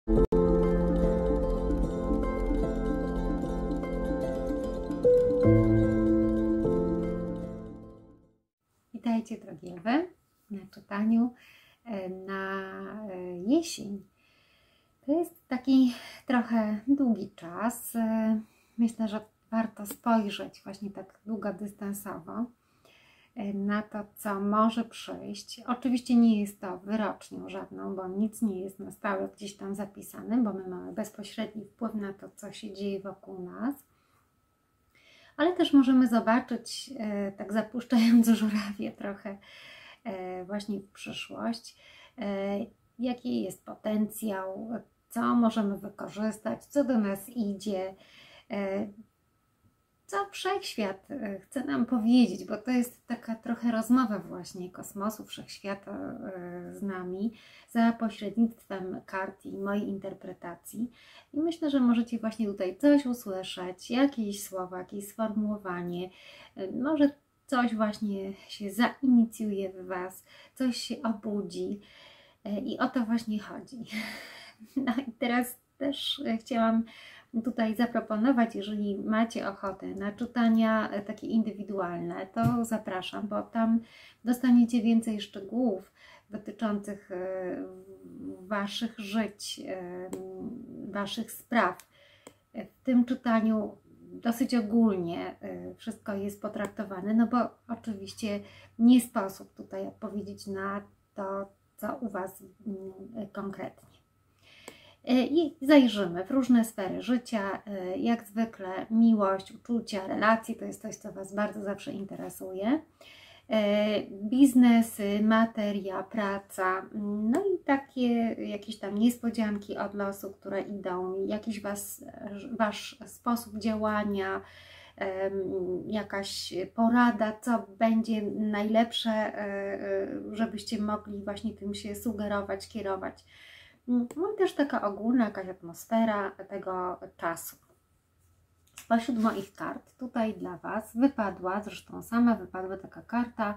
Witajcie drogie Wy na czytaniu na jesień. To jest taki trochę długi czas. Myślę, że warto spojrzeć właśnie tak długodystansowo na to, co może przyjść. Oczywiście nie jest to wyrocznią żadną, bo nic nie jest na stałe gdzieś tam zapisane, bo my mamy bezpośredni wpływ na to, co się dzieje wokół nas. Ale też możemy zobaczyć, tak zapuszczając żurawie trochę właśnie w przyszłość, jaki jest potencjał, co możemy wykorzystać, co do nas idzie, co wszechświat chce nam powiedzieć, bo to jest taka trochę rozmowa właśnie kosmosu, wszechświata z nami za pośrednictwem kart i mojej interpretacji. I myślę, że możecie właśnie tutaj coś usłyszeć, jakieś słowa, jakieś sformułowanie, może coś właśnie się zainicjuje w Was, coś się obudzi i o to właśnie chodzi. No i teraz też chciałam tutaj zaproponować, jeżeli macie ochotę na czytania takie indywidualne, to zapraszam, bo tam dostaniecie więcej szczegółów dotyczących Waszych żyć, Waszych spraw. W tym czytaniu dosyć ogólnie wszystko jest potraktowane, no bo oczywiście nie sposób tutaj odpowiedzieć na to, co u Was konkretnie. I zajrzymy w różne sfery życia, jak zwykle miłość, uczucia, relacje, to jest coś, co Was bardzo zawsze interesuje. Biznesy, materia, praca, no i takie jakieś tam niespodzianki od losu, które idą, jakiś Wasz sposób działania, jakaś porada, co będzie najlepsze, żebyście mogli właśnie tym się sugerować, kierować. No i też taka ogólna jakaś atmosfera tego czasu. Spośród moich kart tutaj dla Was wypadła, zresztą sama wypadła taka karta,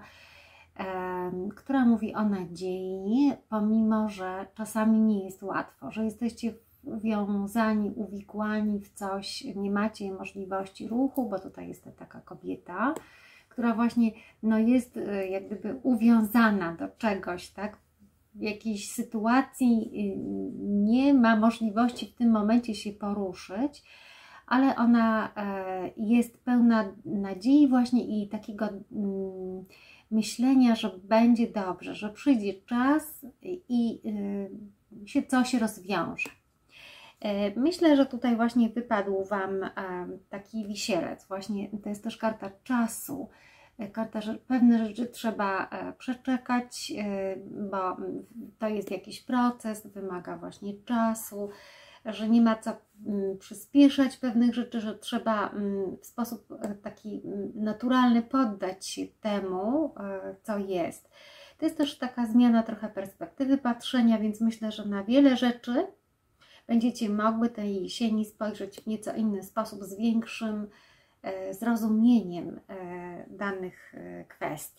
która mówi o nadziei, pomimo że czasami nie jest łatwo, że jesteście wiązani, uwikłani w coś, nie macie możliwości ruchu, bo tutaj jest taka kobieta, która właśnie no, jest jak gdyby uwiązana do czegoś, tak? W jakiejś sytuacji nie ma możliwości w tym momencie się poruszyć, ale ona jest pełna nadziei właśnie i takiego myślenia, że będzie dobrze, że przyjdzie czas i się coś rozwiąże. Myślę, że tutaj właśnie wypadł Wam taki wisielec, właśnie to jest też karta czasu, karta, że pewne rzeczy trzeba przeczekać, bo to jest jakiś proces, wymaga właśnie czasu, że nie ma co przyspieszać pewnych rzeczy, że trzeba w sposób taki naturalny poddać się temu, co jest. To jest też taka zmiana trochę perspektywy patrzenia, więc myślę, że na wiele rzeczy będziecie mogły tej jesieni spojrzeć w nieco inny sposób, z większym zrozumieniem danych kwestii.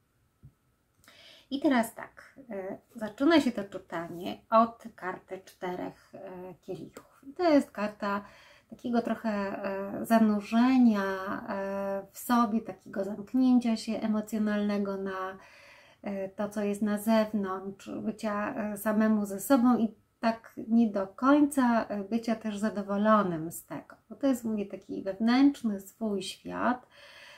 I teraz tak, zaczyna się to czytanie od karty 4 kielichów. I to jest karta takiego trochę zanurzenia w sobie, takiego zamknięcia się emocjonalnego na to, co jest na zewnątrz, bycia samemu ze sobą i tak nie do końca bycia też zadowolonym z tego, bo to jest, mówię, taki wewnętrzny swój świat,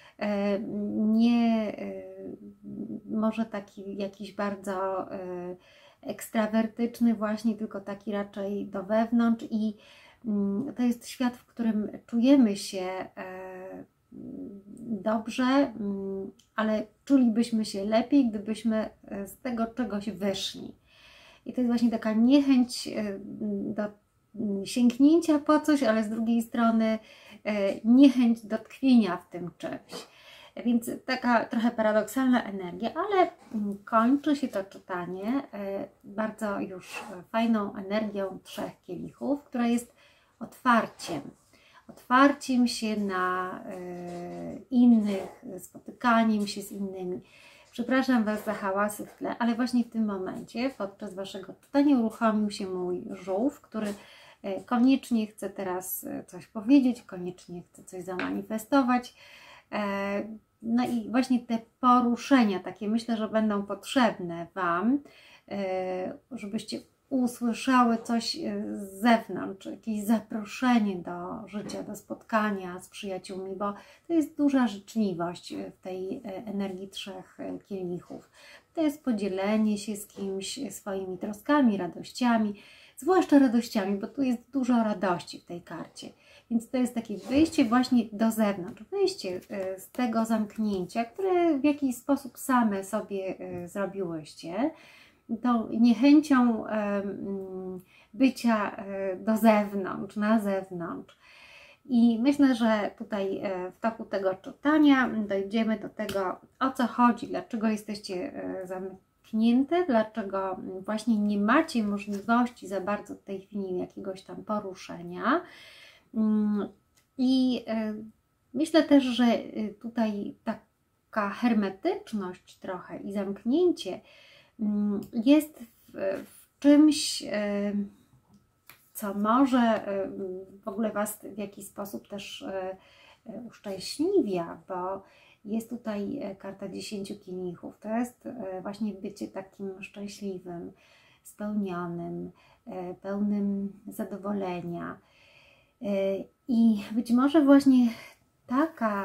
nie może taki jakiś bardzo ekstrawertyczny właśnie, tylko taki raczej do wewnątrz i to jest świat, w którym czujemy się dobrze, ale czulibyśmy się lepiej, gdybyśmy z tego czegoś wyszli. I to jest właśnie taka niechęć do sięgnięcia po coś, ale z drugiej strony niechęć do tkwienia w tym czymś. Więc taka trochę paradoksalna energia, ale kończy się to czytanie bardzo już fajną energią 3 kielichów, która jest otwarciem się na innych, spotykaniem się z innymi. Przepraszam Was za hałasy w tle, ale właśnie w tym momencie, podczas Waszego czytania, uruchomił się mój żółw, który koniecznie chce teraz coś powiedzieć, koniecznie chce coś zamanifestować. No i właśnie te poruszenia takie, myślę, że będą potrzebne Wam, żebyście usłyszały coś z zewnątrz, jakieś zaproszenie do życia, do spotkania z przyjaciółmi, bo to jest duża życzliwość w tej energii 3 kielichów. To jest podzielenie się z kimś swoimi troskami, radościami, zwłaszcza radościami, bo tu jest dużo radości w tej karcie. Więc to jest takie wyjście właśnie do zewnątrz, wyjście z tego zamknięcia, które w jakiś sposób same sobie zrobiłyście, tą niechęcią bycia do zewnątrz, na zewnątrz. I myślę, że tutaj w toku tego czytania dojdziemy do tego, o co chodzi, dlaczego jesteście zamknięte, dlaczego właśnie nie macie możliwości za bardzo w tej chwili jakiegoś tam poruszenia. I myślę też, że tutaj taka hermetyczność trochę i zamknięcie jest w czymś, co może w ogóle Was w jakiś sposób też uszczęśliwia, bo jest tutaj karta 10 kielichów. To jest właśnie bycie takim szczęśliwym, spełnionym, pełnym zadowolenia. I być może właśnie taka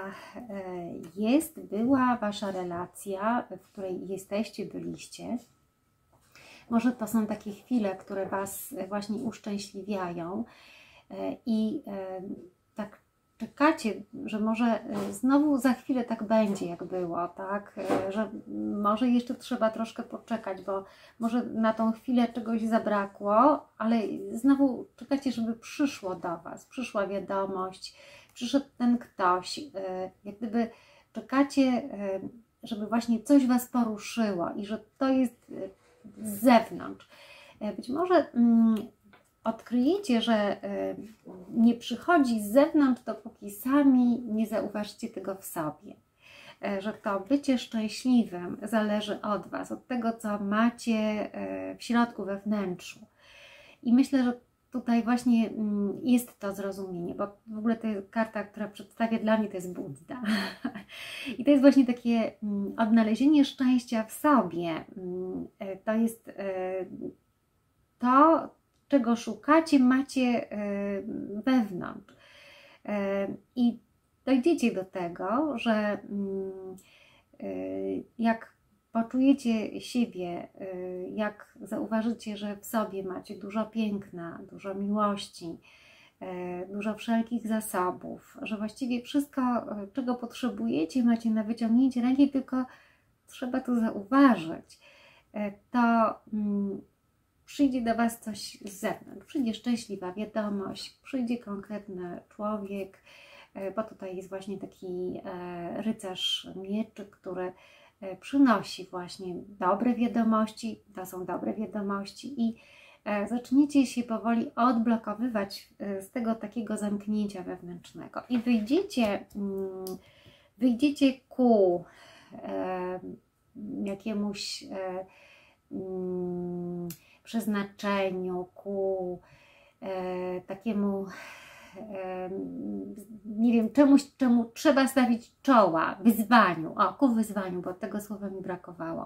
była Wasza relacja, w której jesteście, byliście. Może to są takie chwile, które Was właśnie uszczęśliwiają i tak czekacie, że może znowu za chwilę tak będzie, jak było, tak? Że może jeszcze trzeba troszkę poczekać, bo może na tą chwilę czegoś zabrakło, ale znowu czekacie, żeby przyszło do Was, przyszła wiadomość, przyszedł ten ktoś, jak gdyby czekacie, żeby właśnie coś Was poruszyło i że to jest z zewnątrz. Być może odkryjecie, że nie przychodzi z zewnątrz, dopóki sami nie zauważycie tego w sobie. Że to bycie szczęśliwym zależy od Was, od tego, co macie w środku, we wnętrzu. I myślę, że tutaj właśnie jest to zrozumienie, bo w ogóle to jest karta, która przedstawia dla mnie, to jest Budda. I to jest właśnie takie odnalezienie szczęścia w sobie. To jest to, czego szukacie, macie wewnątrz. I dojdziecie do tego, że jak poczujecie siebie, jak zauważycie, że w sobie macie dużo piękna, dużo miłości, dużo wszelkich zasobów, że właściwie wszystko, czego potrzebujecie, macie na wyciągnięcie ręki, tylko trzeba to zauważyć, to przyjdzie do Was coś z zewnątrz, przyjdzie szczęśliwa wiadomość, przyjdzie konkretny człowiek, bo tutaj jest właśnie taki rycerz mieczy, który przynosi właśnie dobre wiadomości, to są dobre wiadomości i zaczniecie się powoli odblokowywać z tego takiego zamknięcia wewnętrznego i wyjdziecie ku jakiemuś przeznaczeniu, ku takiemu, nie wiem, czemuś, czemu trzeba stawić czoła, wyzwaniu, ku wyzwaniu, bo tego słowa mi brakowało.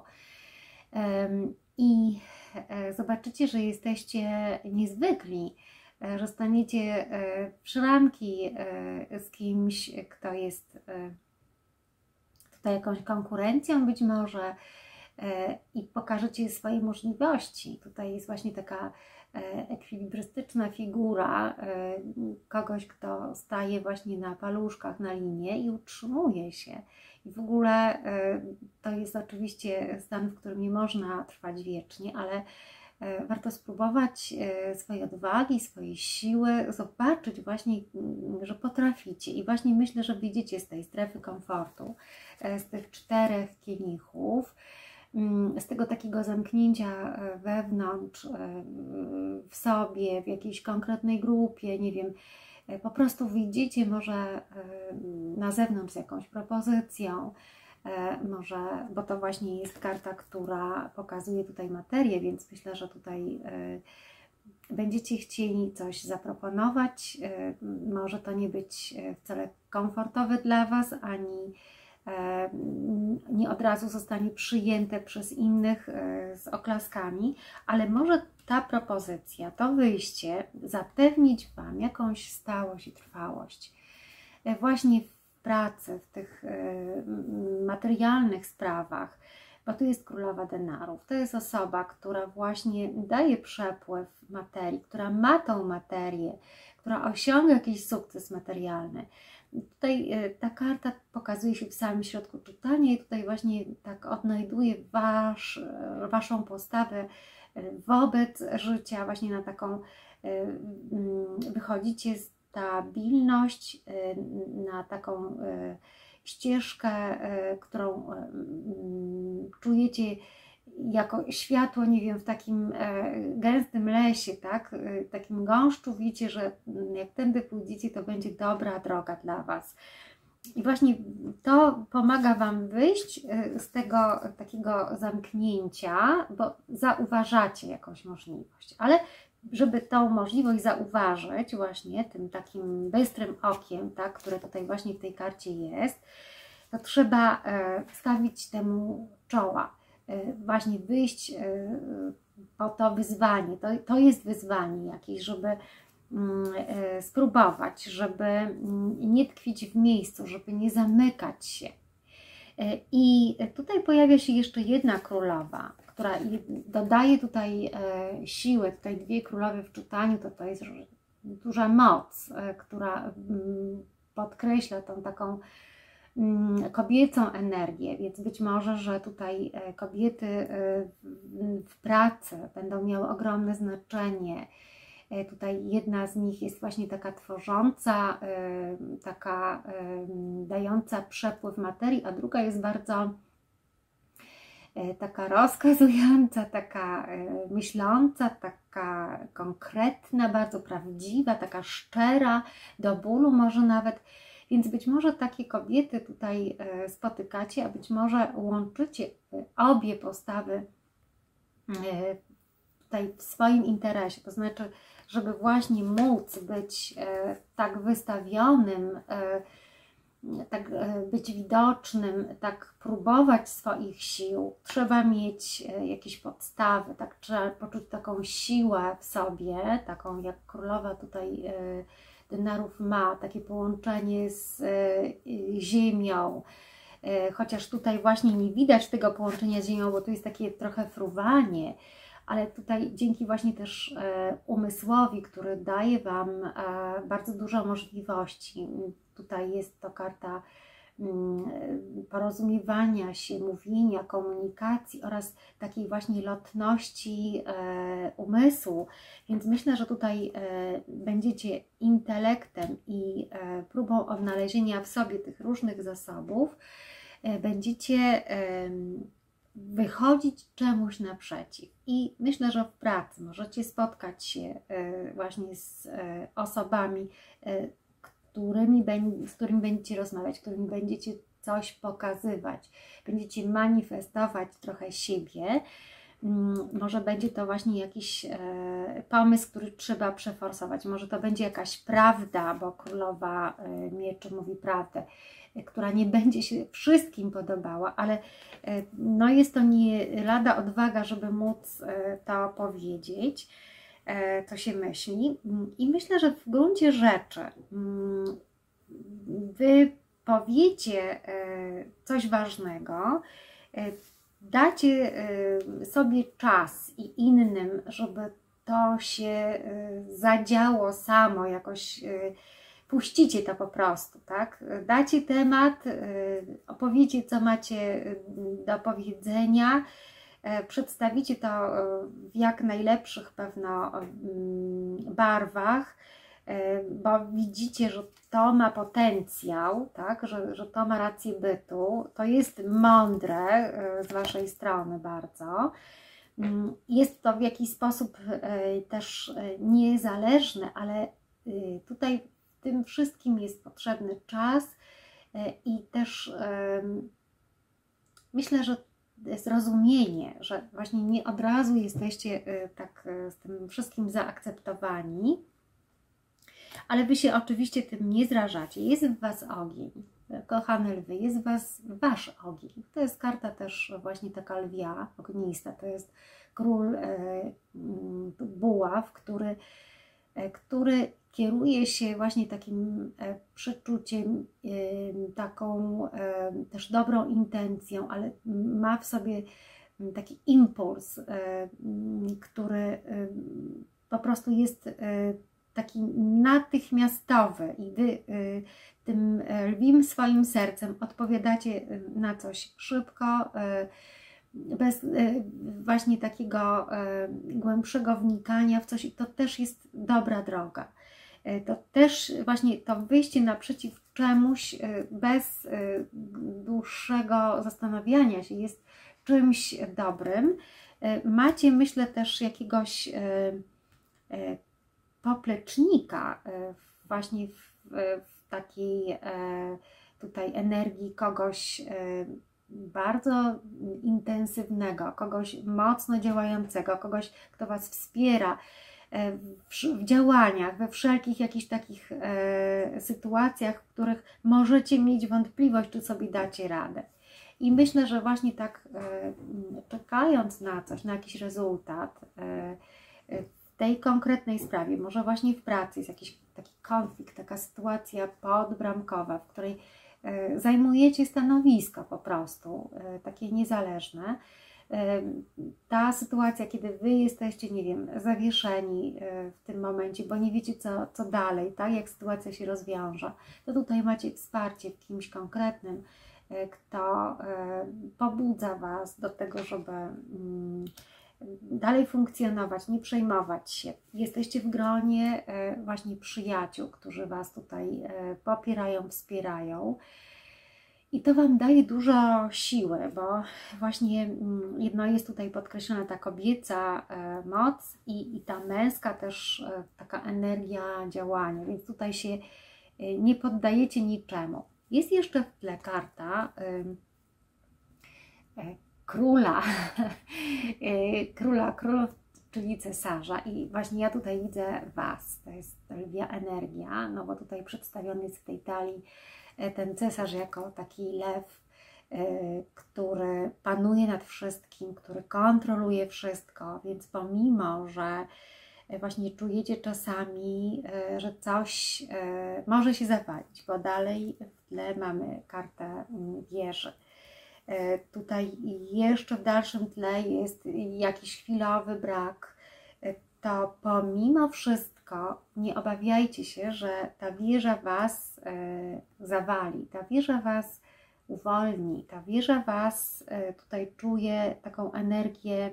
I zobaczycie, że jesteście niezwykli, że staniecie w szranki z kimś, kto jest tutaj jakąś konkurencją być może, i pokażecie swoje możliwości. Tutaj jest właśnie taka ekwilibrystyczna figura kogoś, kto staje właśnie na paluszkach, na linie i utrzymuje się. I w ogóle to jest oczywiście stan, w którym nie można trwać wiecznie, ale warto spróbować swojej odwagi, swojej siły, zobaczyć właśnie, że potraficie. I właśnie myślę, że wyjdziecie z tej strefy komfortu, z tych 4 kielichów, z tego takiego zamknięcia wewnątrz, w sobie, w jakiejś konkretnej grupie, nie wiem, po prostu wyjdziecie może na zewnątrz z jakąś propozycją, może, bo to właśnie jest karta, która pokazuje tutaj materię, więc myślę, że tutaj będziecie chcieli coś zaproponować. Może to nie być wcale komfortowe dla Was, ani nie od razu zostanie przyjęte przez innych z oklaskami, ale może ta propozycja, to wyjście zapewnić Wam jakąś stałość i trwałość. Właśnie w pracy, w tych materialnych sprawach, bo tu jest królowa denarów. To jest osoba, która właśnie daje przepływ materii, która ma tą materię, która osiąga jakiś sukces materialny. Tutaj ta karta pokazuje się w samym środku czytania i tutaj właśnie tak odnajduje Waszą postawę wobec życia, właśnie na taką wychodzicie stabilność, na taką ścieżkę, którą czujecie jako światło, nie wiem, w takim gęstym lesie, tak? Takim gąszczu, widzicie, że jak tędy pójdziecie, to będzie dobra droga dla Was. I właśnie to pomaga Wam wyjść z tego takiego zamknięcia, bo zauważacie jakąś możliwość, ale żeby tą możliwość zauważyć właśnie tym takim bystrym okiem, tak, które tutaj właśnie w tej karcie jest, to trzeba stawić temu czoła, właśnie wyjść po to wyzwanie. To jest wyzwanie jakieś, żeby spróbować, żeby nie tkwić w miejscu, żeby nie zamykać się. I tutaj pojawia się jeszcze jedna królowa, która dodaje tutaj siłę. Tutaj dwie królowe w czytaniu, to jest duża moc, która podkreśla tą taką kobiecą energię, więc być może, że tutaj kobiety w pracy będą miały ogromne znaczenie. Tutaj jedna z nich jest właśnie taka tworząca, taka dająca przepływ materii, a druga jest bardzo taka rozkazująca, taka myśląca, taka konkretna, bardzo prawdziwa, taka szczera, do bólu może nawet. Więc być może takie kobiety tutaj spotykacie, a być może łączycie obie postawy tutaj w swoim interesie, to znaczy, żeby właśnie móc być tak wystawionym, tak być widocznym, tak próbować swoich sił, trzeba mieć jakieś podstawy, tak trzeba poczuć taką siłę w sobie, taką jak królowa tutaj denarów ma, takie połączenie z ziemią, chociaż tutaj właśnie nie widać tego połączenia z ziemią, bo tu jest takie trochę fruwanie, ale tutaj dzięki właśnie też umysłowi, który daje Wam bardzo dużo możliwości. Tutaj jest to karta porozumiewania się, mówienia, komunikacji oraz takiej właśnie lotności umysłu. Więc myślę, że tutaj będziecie intelektem i próbą odnalezienia w sobie tych różnych zasobów, będziecie wychodzić czemuś naprzeciw. I myślę, że w pracy możecie spotkać się właśnie z osobami, z którymi będziecie rozmawiać, którymi będziecie coś pokazywać, będziecie manifestować trochę siebie. Może będzie to właśnie jakiś pomysł, który trzeba przeforsować. Może to będzie jakaś prawda, bo królowa mieczy mówi prawdę, która nie będzie się wszystkim podobała, ale no jest to nie lada odwaga, żeby móc to powiedzieć, co się myśli. I myślę, że w gruncie rzeczy Wy powiecie coś ważnego, dacie sobie czas i innym, żeby to się zadziało samo, jakoś puścicie to po prostu, tak? Dacie temat, opowiecie, co macie do powiedzenia, przedstawicie to w jak najlepszych pewno barwach, bo widzicie, że to ma potencjał, tak? Że to ma rację bytu, to jest mądre z Waszej strony bardzo. Jest to w jakiś sposób też niezależne, ale tutaj w tym wszystkim jest potrzebny czas i też myślę, że zrozumienie, że właśnie nie od razu jesteście tak z tym wszystkim zaakceptowani, ale Wy się oczywiście tym nie zrażacie. Jest w Was ogień. Kochane lwy, jest w Was Wasz ogień. To jest karta też właśnie taka lwia, ognista. To jest król buław, który kieruje się właśnie takim przeczuciem, taką też dobrą intencją, ale ma w sobie taki impuls, który po prostu jest taki natychmiastowy i Wy tym lwim swoim sercem odpowiadacie na coś szybko, bez właśnie takiego głębszego wnikania w coś, i to też jest dobra droga. To też właśnie to wyjście naprzeciw czemuś bez dłuższego zastanawiania się jest czymś dobrym. Macie, myślę, też jakiegoś poplecznika właśnie w takiej tutaj energii kogoś bardzo intensywnego, kogoś mocno działającego, kogoś, kto Was wspiera w działaniach, we wszelkich jakichś takich sytuacjach, w których możecie mieć wątpliwość, czy sobie dacie radę. I myślę, że właśnie tak czekając na coś, na jakiś rezultat w tej konkretnej sprawie, może właśnie w pracy jest jakiś taki konflikt, taka sytuacja podbramkowa, w której zajmujecie stanowisko po prostu, takie niezależne. Ta sytuacja, kiedy Wy jesteście, nie wiem, zawieszeni w tym momencie, bo nie wiecie co dalej, tak, jak sytuacja się rozwiąże, to tutaj macie wsparcie w kimś konkretnym, kto pobudza Was do tego, żeby dalej funkcjonować, nie przejmować się. Jesteście w gronie właśnie przyjaciół, którzy Was tutaj popierają, wspierają. I to Wam daje dużo siły, bo właśnie jedno jest tutaj podkreślona ta kobieca moc i ta męska też taka energia działania, więc tutaj się nie poddajecie niczemu. Jest jeszcze w tle karta króla, królów, czyli cesarza, i właśnie ja tutaj widzę Was, to jest lwia energia, no bo tutaj przedstawiony jest w tej talii ten cesarz jako taki lew, który panuje nad wszystkim, który kontroluje wszystko, więc pomimo, że właśnie czujecie czasami, że coś może się zapalić, bo dalej w tle mamy kartę wieży. Tutaj jeszcze w dalszym tle jest jakiś chwilowy brak, to pomimo wszystko nie obawiajcie się, że ta wieża Was zawali, ta wieża Was uwolni, ta wieża Was tutaj czuje taką energię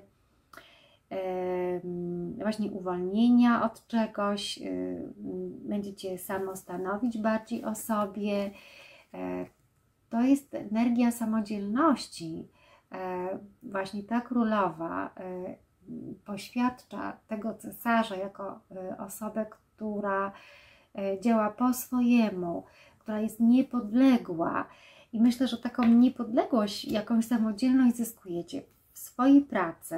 właśnie uwolnienia od czegoś, będziecie samostanowić bardziej o sobie. To jest energia samodzielności. Właśnie ta królowa poświadcza tego cesarza jako osobę, która działa po swojemu, która jest niepodległa. I myślę, że taką niepodległość, jakąś samodzielność zyskujecie w swojej pracy.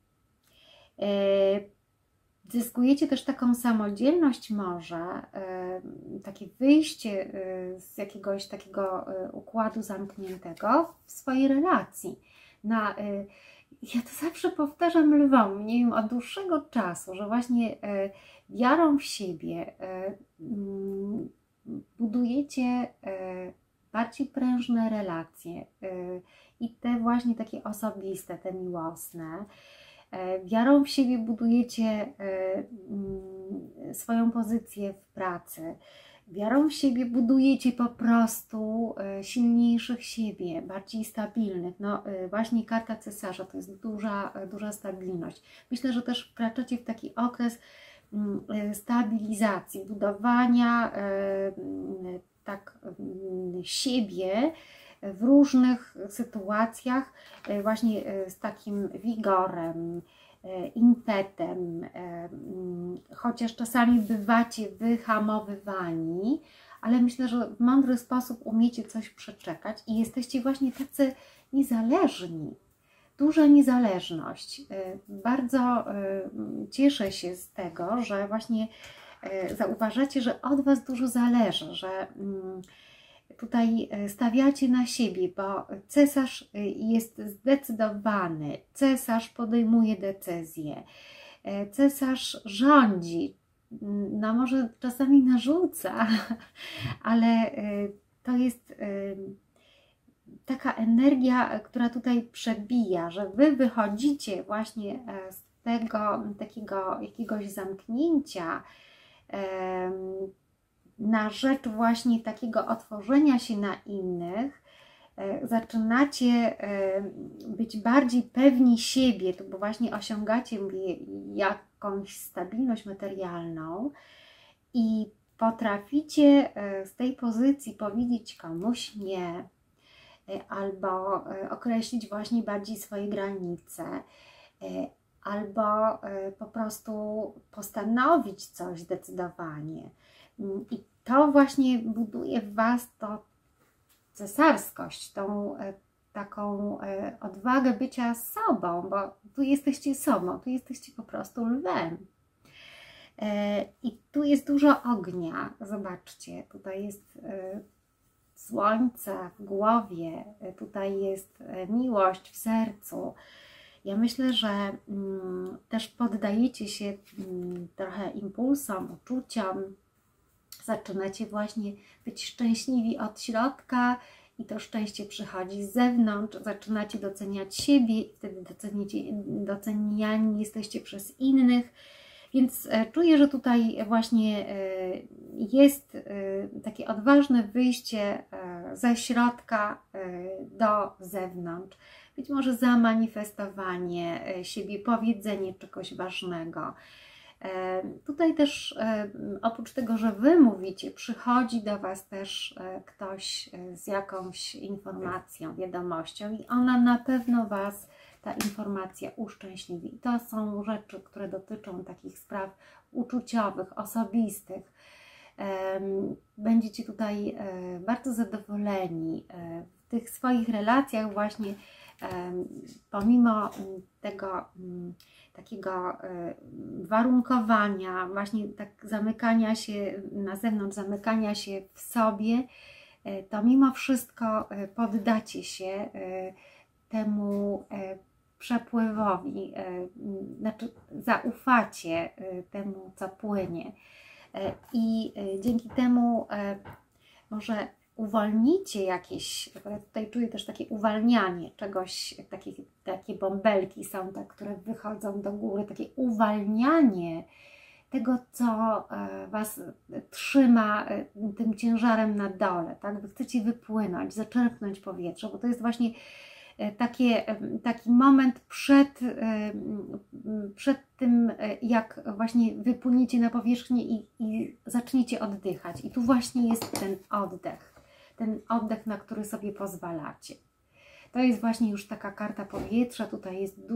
Zyskujecie też taką samodzielność może, takie wyjście z jakiegoś takiego układu zamkniętego w swojej relacji. Ja to zawsze powtarzam lwom, nie wiem, od dłuższego czasu, że właśnie wiarą w siebie budujecie bardziej prężne relacje i te właśnie takie osobiste, te miłosne. Wiarą w siebie budujecie swoją pozycję w pracy. Wiarą w siebie budujecie po prostu silniejszych siebie, bardziej stabilnych. No właśnie karta cesarza to jest duża stabilność. Myślę, że też wkraczacie w taki okres stabilizacji, budowania tak siebie w różnych sytuacjach właśnie z takim wigorem, impetem, chociaż czasami bywacie wyhamowywani, ale myślę, że w mądry sposób umiecie coś przeczekać i jesteście właśnie tacy niezależni. Duża niezależność. Bardzo cieszę się z tego, że właśnie zauważacie, że od Was dużo zależy, że tutaj stawiacie na siebie, bo cesarz jest zdecydowany, cesarz podejmuje decyzje, cesarz rządzi, no może czasami narzuca, ale to jest taka energia, która tutaj przebija, że Wy wychodzicie właśnie z tego takiego jakiegoś zamknięcia na rzecz właśnie takiego otworzenia się na innych, zaczynacie być bardziej pewni siebie, bo właśnie osiągacie jakąś stabilność materialną i potraficie z tej pozycji powiedzieć komuś nie, albo określić właśnie bardziej swoje granice, albo po prostu postanowić coś zdecydowanie. I to właśnie buduje w Was to cesarskość, tą taką odwagę bycia sobą, bo tu jesteście sobą, tu jesteście po prostu lwem. I tu jest dużo ognia, zobaczcie, tutaj jest słońce w głowie, tutaj jest miłość w sercu. Ja myślę, że też poddajecie się trochę impulsom, uczuciom, zaczynacie właśnie być szczęśliwi od środka i to szczęście przychodzi z zewnątrz, zaczynacie doceniać siebie i wtedy doceniani jesteście przez innych, więc czuję, że tutaj właśnie jest takie odważne wyjście ze środka do zewnątrz, być może zamanifestowanie siebie, powiedzenie czegoś ważnego. Tutaj też oprócz tego, że Wy mówicie, przychodzi do Was też ktoś z jakąś informacją, wiadomością i ona na pewno Was, ta informacja uszczęśliwi. To są rzeczy, które dotyczą takich spraw uczuciowych, osobistych. Będziecie tutaj bardzo zadowoleni w tych swoich relacjach właśnie, pomimo tego takiego warunkowania, właśnie tak zamykania się na zewnątrz, zamykania się w sobie, to mimo wszystko poddacie się temu przepływowi, znaczy zaufacie temu, co płynie i dzięki temu może uwolnicie jakieś, ja tutaj czuję też takie uwalnianie czegoś, takie bąbelki są, tak, które wychodzą do góry, takie uwalnianie tego, co Was trzyma tym ciężarem na dole, tak? Wy chcecie wypłynąć, zaczerpnąć powietrze, bo to jest właśnie taki moment przed tym, jak właśnie wypłyniecie na powierzchnię i zaczniecie oddychać. I tu właśnie jest ten oddech, na który sobie pozwalacie. To jest właśnie już taka karta powietrza, tutaj jest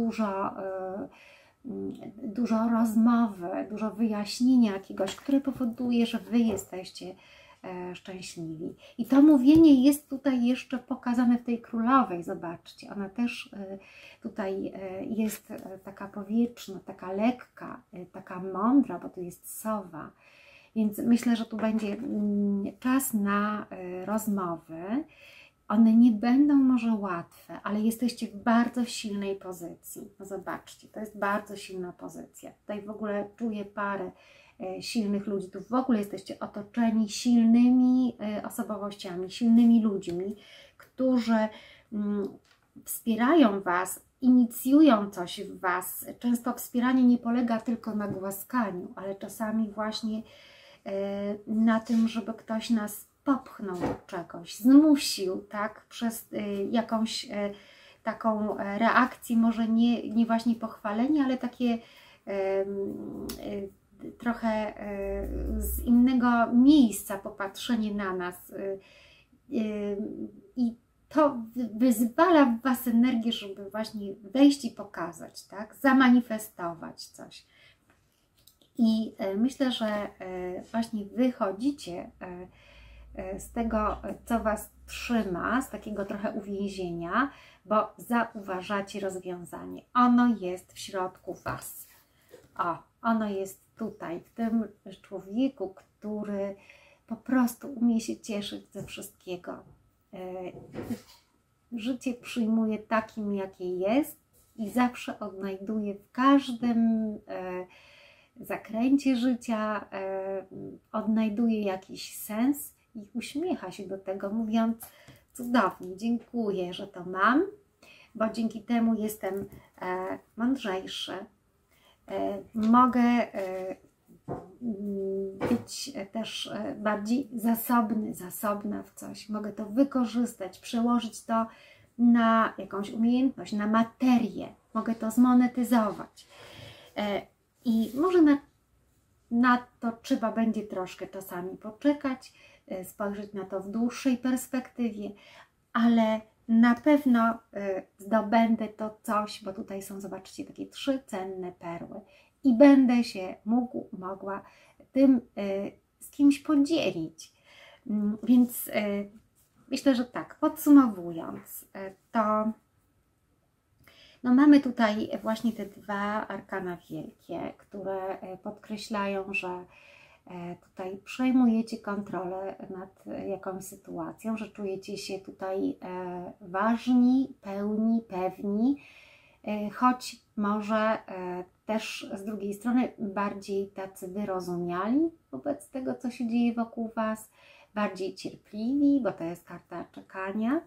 dużo rozmowy, dużo wyjaśnienia jakiegoś, które powoduje, że Wy jesteście szczęśliwi. I to mówienie jest tutaj jeszcze pokazane w tej królowej, zobaczcie, ona też tutaj jest taka powietrzna, taka lekka, taka mądra, bo tu jest sowa, więc myślę, że tu będzie czas na rozmowy. One nie będą może łatwe, ale jesteście w bardzo silnej pozycji. No zobaczcie, to jest bardzo silna pozycja. Tutaj w ogóle czuję parę silnych ludzi. Tu w ogóle jesteście otoczeni silnymi osobowościami, silnymi ludźmi, którzy wspierają Was, inicjują coś w Was. Często wspieranie nie polega tylko na głaskaniu, ale czasami właśnie na tym, żeby ktoś nas popchnął do czegoś, zmusił, tak, przez jakąś taką reakcję, może nie właśnie pochwalenie, ale takie trochę z innego miejsca popatrzenie na nas i to wyzwala w Was energię, żeby właśnie wejść i pokazać, tak, zamanifestować coś. I myślę, że właśnie wychodzicie z tego, co Was trzyma z takiego trochę uwięzienia, bo zauważacie rozwiązanie. Ono jest w środku Was. O, ono jest tutaj, w tym człowieku, który po prostu umie się cieszyć ze wszystkiego. Życie przyjmuje takim, jakie jest i zawsze odnajduje w każdym zakręcie życia, odnajduje jakiś sens i uśmiecha się do tego, mówiąc: cudownie, dziękuję, że to mam, bo dzięki temu jestem mądrzejszy, mogę być też bardziej zasobna w coś, mogę to wykorzystać, przełożyć to na jakąś umiejętność, na materię, mogę to zmonetyzować. I może na to trzeba będzie troszkę czasami poczekać, spojrzeć na to w dłuższej perspektywie, ale na pewno zdobędę to coś, bo tutaj są, zobaczcie, takie 3 cenne perły i będę się mogła tym z kimś podzielić. Więc myślę, że tak, podsumowując, to no mamy tutaj właśnie te 2 arkana wielkie, które podkreślają, że tutaj przejmujecie kontrolę nad jakąś sytuacją, że czujecie się tutaj ważni, pełni, pewni, choć może też z drugiej strony bardziej tacy wyrozumiali wobec tego, co się dzieje wokół Was, bardziej cierpliwi, bo to jest karta czekania.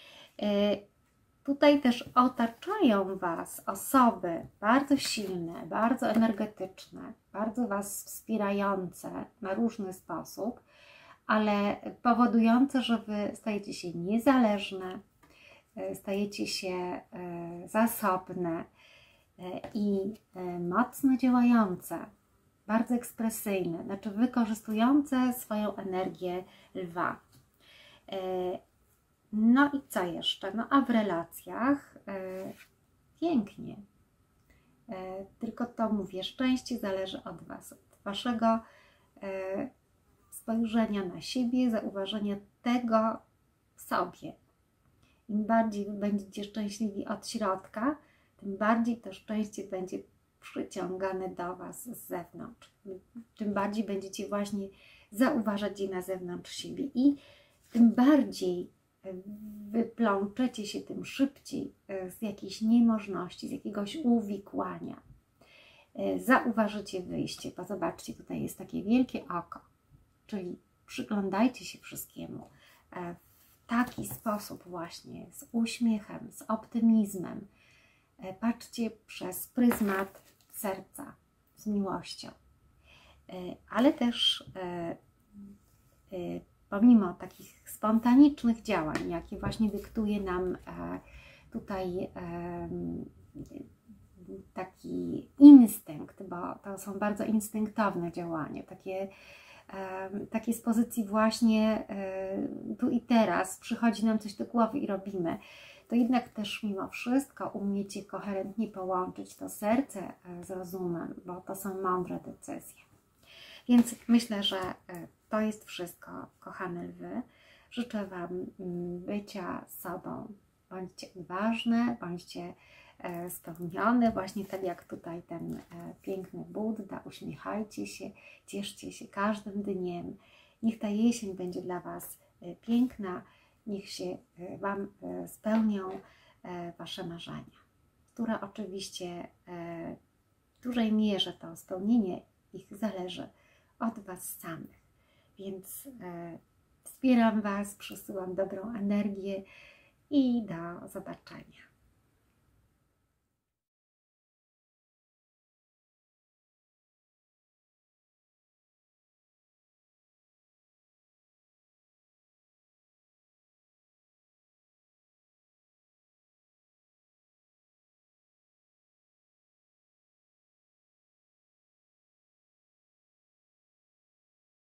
Tutaj też otaczają Was osoby bardzo silne, bardzo energetyczne, bardzo Was wspierające na różny sposób, ale powodujące, że Wy stajecie się niezależne, stajecie się zasobne i mocno działające, bardzo ekspresyjne, znaczy wykorzystujące swoją energię lwa. No i co jeszcze? No a w relacjach pięknie. Tylko to mówię, szczęście zależy od Was, od Waszego spojrzenia na siebie, zauważenia tego w sobie. Im bardziej Wy będziecie szczęśliwi od środka, tym bardziej to szczęście będzie przyciągane do Was z zewnątrz. Tym bardziej będziecie właśnie zauważać je na zewnątrz siebie i tym bardziej wyplączecie się tym szybciej z jakiejś niemożności, z jakiegoś uwikłania. Zauważycie wyjście, bo zobaczcie, tutaj jest takie wielkie oko, czyli przyglądajcie się wszystkiemu w taki sposób właśnie, z uśmiechem, z optymizmem. Patrzcie przez pryzmat serca, z miłością, ale też pomimo takich spontanicznych działań, jakie właśnie dyktuje nam tutaj taki instynkt, bo to są bardzo instynktowne działania, takie z pozycji właśnie tu i teraz, przychodzi nam coś do głowy i robimy, to jednak też mimo wszystko umiecie koherentnie połączyć to serce z rozumem, bo to są mądre decyzje. Więc myślę, że to jest wszystko, kochane lwy. Życzę Wam bycia sobą. Bądźcie odważne, bądźcie spełnione, właśnie tak jak tutaj ten piękny Budda. Uśmiechajcie się, cieszcie się każdym dniem. Niech ta jesień będzie dla Was piękna, niech się Wam spełnią Wasze marzenia, które oczywiście w dużej mierze to spełnienie ich zależy od Was samych. Więc wspieram Was, przesyłam dobrą energię i do zobaczenia.